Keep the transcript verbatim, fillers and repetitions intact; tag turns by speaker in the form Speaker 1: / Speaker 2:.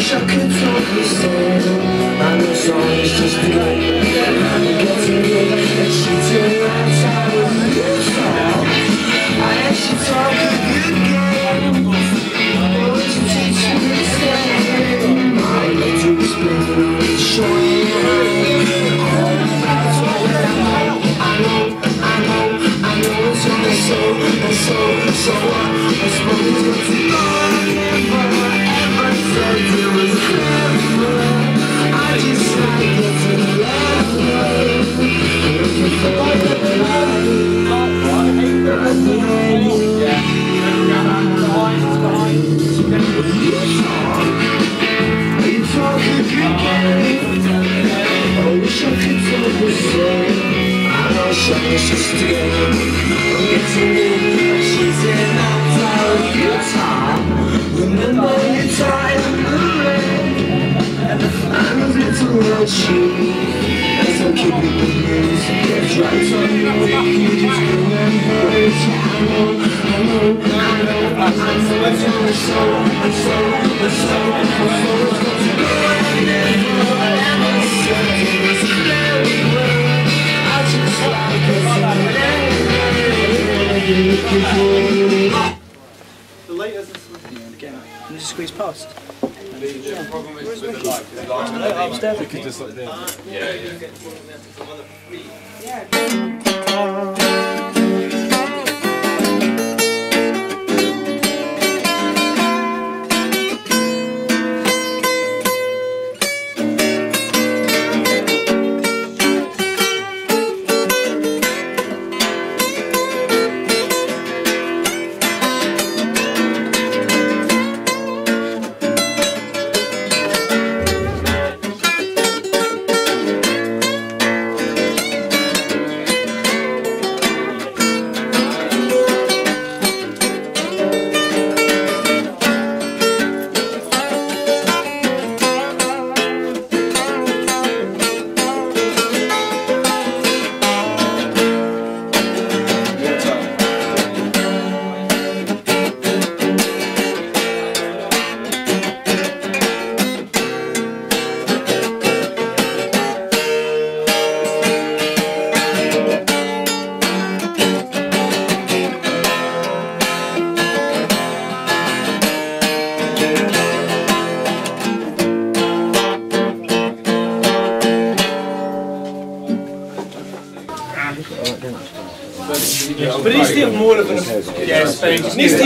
Speaker 1: wish I could talk the same. I know songs just to get getting it, and she turned right out of the good song. I actually talk a good game. Always teach me the same. I like to explain and show you all about what I know. I know, I know, I know it's in my soul, my soul, so what? I suppose it's to know. Never ever said it was clever. I just like getting love. Looking for the light. I know you. You talk a good game. I wish I could talk the same. I know she's just a game. I'm getting it. She's in that tower guitar. Remember your time in the rain. I'm a little rushy. As I'm keeping the news. Get right on your way. You just remember it. I know, I know, I know. I know it's in my soul, my soul, my soul, my soul. It's got to go and never ever said it was clever. I just like it.
Speaker 2: The latest is again. Can you just squeeze past?
Speaker 3: The problem is with the light. The light
Speaker 2: upstairs.
Speaker 3: We could just like there. Yeah, yeah.
Speaker 2: But he's still more of an yes, but he's still